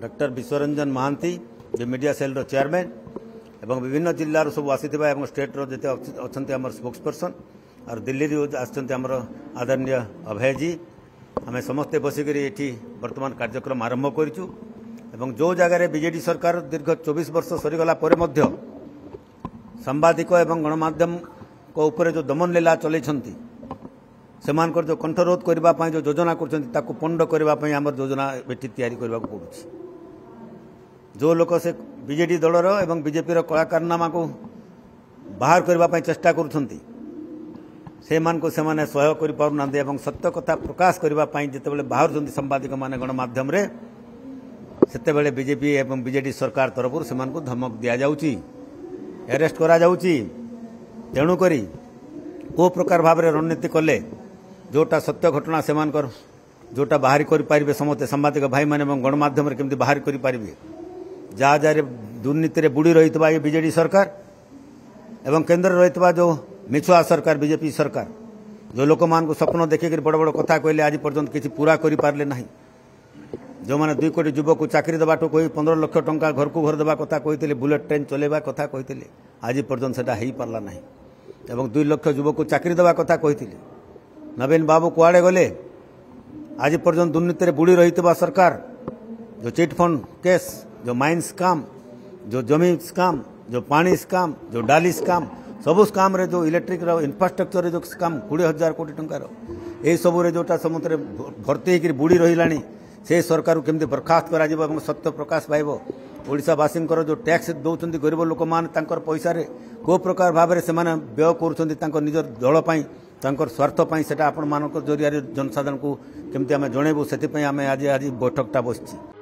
Doctor Biswaranjan Mahanti जो media cell chairman एवं विभिन्न जिल्लार सब आसीथिबा स्टेट रो जेते अछंती हमर स्पोक्स पर्सन और दिल्ली रो आछंती हमर आदरणीय अभय जी आम समस्ते बसिक वर्तमान कार्यक्रम आरंभ करूँ एवं जो जगार बीजेडी सरकार दीर्घ 24 वर्ष सरीगला सांबादिक एवं गणमाध्यम को ऊपर जो दमन लीला चलती से जो कंठरोध करने जो योजना कर पंड करने आम योजना बेटी तैयारी करने को पड़ुछि। जो लोक से बीजेडी दलर एवं बीजेपी कलाकारनामा को बाहर करने चेष्टा करुछंती से सहयोग कर पारना एवं सत्य कथा प्रकाश करने जिते बाहर सांबादिक मान गणमाध्यम से बीजेपी एवं बीजेडी सरकार तरफ से धमक दि जाउची अरेस्ट करा जाउची। तेणुक को प्रकार भाव रणनीति कले जोटा सत्य घटना से जोटा बाहरी करें समस्ते सांबादिक भाई मैंने गणमाध्यम केमती बाहर करें जहाँ जहाँ दुर्नीति बुड़ी रही ये बीजेडी सरकार एवं केन्द्र रही जो मिछुआ सरकार बीजेपी सरकार जो लोक मान स्वप्न देखिक बड़ बड़ कथा कहले आज पर्यंत किसी पूरा कर पारे ना जो मैंने 2 कोटी युवक को चाकरी देवाटू कही 15 लाख टंका घर को घर देवा कथा कहते बुलेट ट्रेन चलेवा कथा कहते आज पर्यंत से हो पारा ना एवं 2 लाख युवक को चाकरी देवा कथा कहते नवीन बाबू कुआड़े गले आज पर्यंत दुर्नीति बुड़ी रही सरकार जो चिट फंड केस जो माइन स्काम जो जमी स्काम जो पानी स्काम जो डाली स्काम सबू स्काम रे जो इलेक्ट्रिक इंफ्रास्ट्रक्चर जो स्काम 20,000 कोटी टंकार ये सबू जोटा समुद्र भर्ती होकर बुड़ी रही से सरकार को केमती बर्खास्त कर सत्य प्रकाश पाइब ओडिशावासी जो टैक्स दौरान गरीब लोक मैंने पैसा को प्रकार भाव से व्यय कर निज दलपाई स्वार्थपाई से आपण मान जरिया जनसाधारण को केमती आम जनइबू से आज आज बैठकटा बसी।